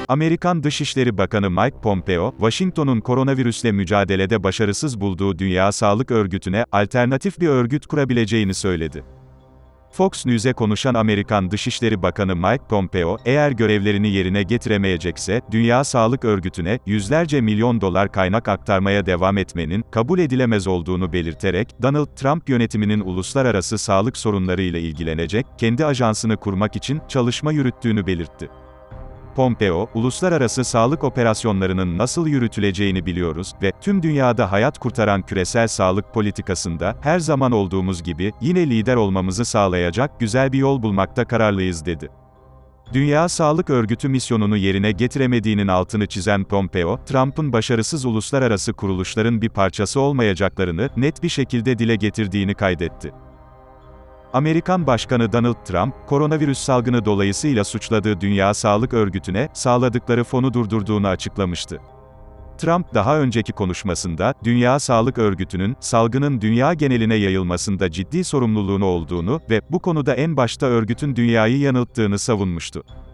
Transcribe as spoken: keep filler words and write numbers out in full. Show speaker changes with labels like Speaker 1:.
Speaker 1: Amerikan Dışişleri Bakanı Mike Pompeo, Washington'un koronavirüsle mücadelede başarısız bulduğu Dünya Sağlık Örgütü'ne alternatif bir örgüt kurabileceğini söyledi. Fox News'e konuşan Amerikan Dışişleri Bakanı Mike Pompeo, eğer görevlerini yerine getiremeyecekse, Dünya Sağlık Örgütü'ne yüzlerce milyon dolar kaynak aktarmaya devam etmenin kabul edilemez olduğunu belirterek, Donald Trump yönetiminin uluslararası sağlık sorunlarıyla ilgilenecek, kendi ajansını kurmak için çalışma yürüttüğünü belirtti. Pompeo, uluslararası sağlık operasyonlarının nasıl yürütüleceğini biliyoruz ve tüm dünyada hayat kurtaran küresel sağlık politikasında, her zaman olduğumuz gibi, yine lider olmamızı sağlayacak güzel bir yol bulmakta kararlıyız dedi. Dünya Sağlık Örgütü misyonunu yerine getiremediğinin altını çizen Pompeo, Trump'ın başarısız uluslararası kuruluşların bir parçası olmayacaklarını net bir şekilde dile getirdiğini kaydetti. Amerikan Başkanı Donald Trump, koronavirüs salgını dolayısıyla suçladığı Dünya Sağlık Örgütü'ne, sağladıkları fonu durdurduğunu açıklamıştı. Trump daha önceki konuşmasında, Dünya Sağlık Örgütü'nün, salgının dünya geneline yayılmasında ciddi sorumluluğunu olduğunu ve bu konuda en başta örgütün dünyayı yanılttığını savunmuştu.